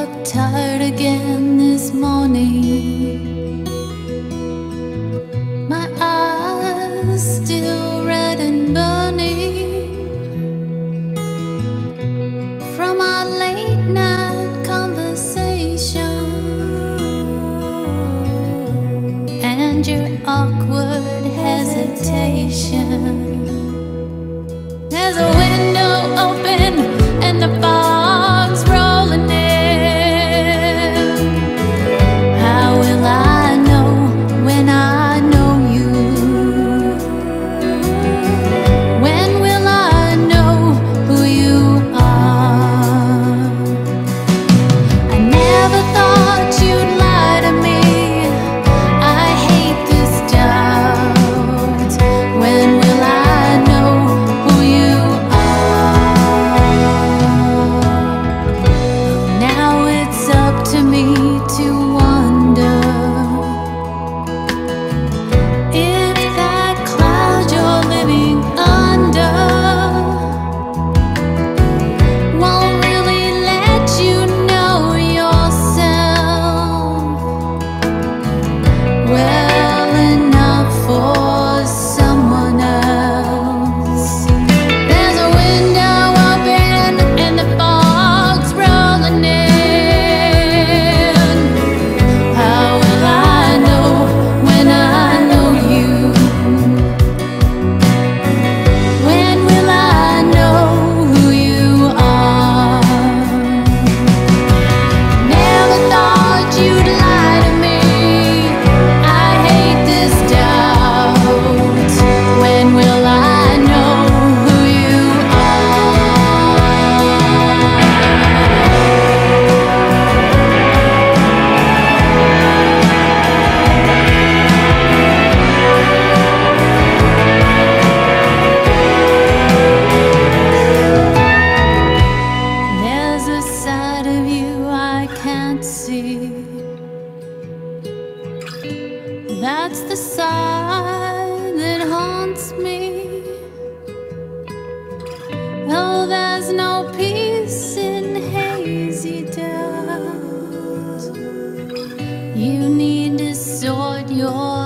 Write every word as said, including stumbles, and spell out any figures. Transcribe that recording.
up tired again this morning. My eyes still red and burning from our late night conversation and your awkward hesitation. There's a window open and the fog's rolling in. How will I know when I know you? When will I know who you are? I never thought you'd lie to me. I hate this doubt. When will I know who you are? Now it's up to me to wonder if that cloud you're living under won't really let you know yourself well enough for someone else. There's a window open and the fog's rolling in. How will I know when I know you? When will I know who you are? Never thought you'd lie to me. I hate this doubt. When will I know who you There's a side of you I can't see. That's the side that haunts me. Though there's no peace in hazy doubt, you need to sort your